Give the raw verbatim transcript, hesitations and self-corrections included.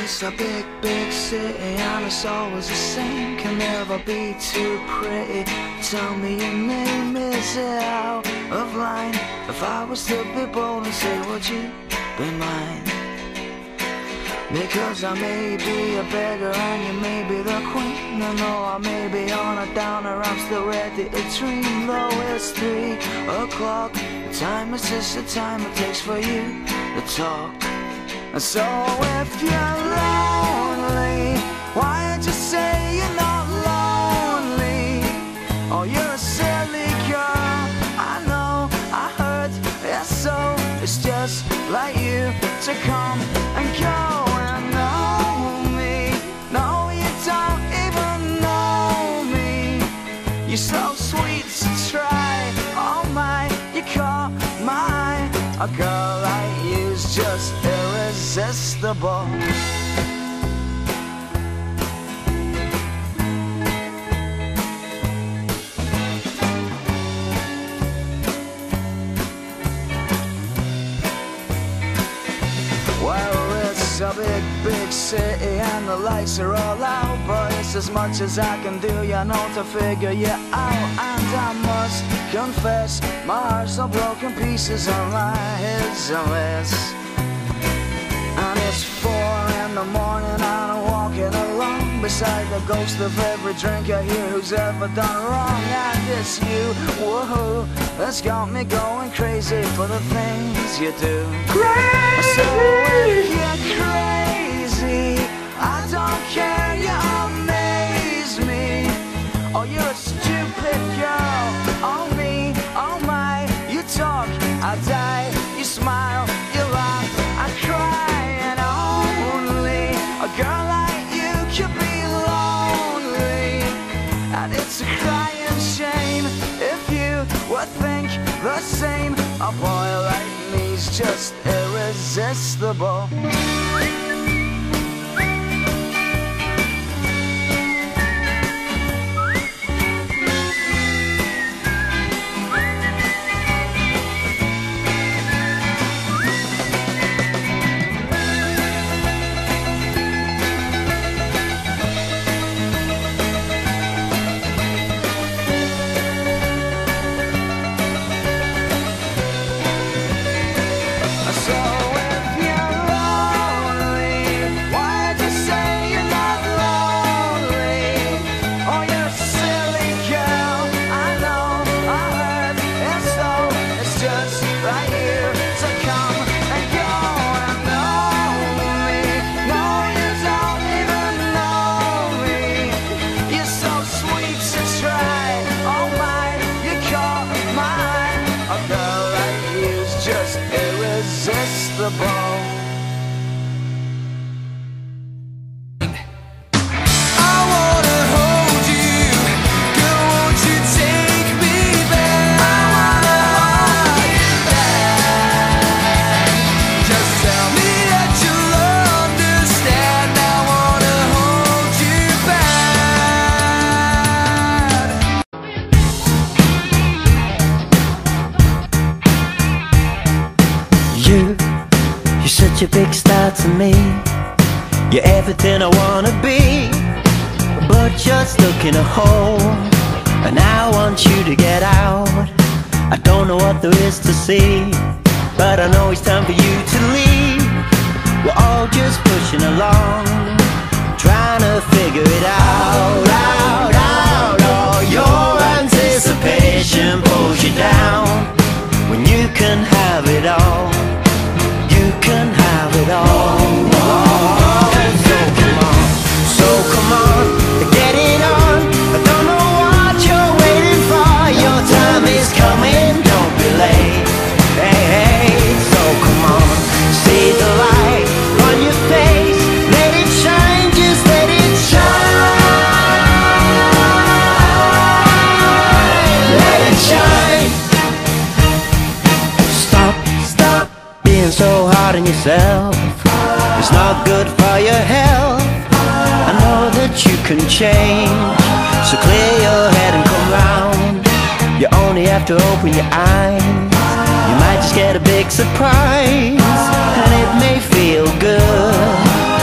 It's a big, big city and it's always the same. Can never be too pretty. Tell me your name, is it out of line? If I was to be bold and say, would you be mine? Because I may be a beggar and you may be the queen. I know I may be on a downer, I'm still ready to dream. Though it's three o'clock, the time is just the time it takes for you to talk. And so if you're lonely, why don't you say you're not lonely? Oh, you're a silly girl, I know, I heard, yeah, so it's just like you to come and go. And know me, no, you don't even know me. You're so sweet to try, oh my, you caught my eye. A girl like you's just irresistible. Well, it's a big, big city and the lights are all out, but it's as much as I can do, you know, to figure you out. And I must confess, my heart's all broken pieces and my head's a mess. And it's four in the morning and I'm walking along beside the ghost of every drinker here who's ever done wrong. And it's you, whoa, that's got me going crazy for the things you do. Crazy! So if you're crazy, I don't care, you amaze me. Oh, you're a stupid girl, oh me, oh my. You talk, I die, you smile, you laugh, I cry. And only a girl like you could be lonely. And it's a crying shame if you would think the same. A boy like me's just irresistible. Just irresistible. You're such a big star to me. You're everything I wanna be, but you're stuck in a hole, and I want you to get out. I don't know what there is to see, but I know it's time for you to leave. We're all just pushing along, trying to figure it out, out, out. Oh, your anticipation pulls you down when you can have it all. You can have it all. Oh, so come on, so come on, get it on. I don't know what you're waiting for. Your time is coming, don't be late. Hey, hey, so come on, see the light on your face. Let it shine, just let it shine. Let it shine. Stop, stop being so hard on yourself. It's not good for your health. I know that you can change, so clear your head and come round. You only have to open your eyes. You might just get a big surprise, and it may feel good,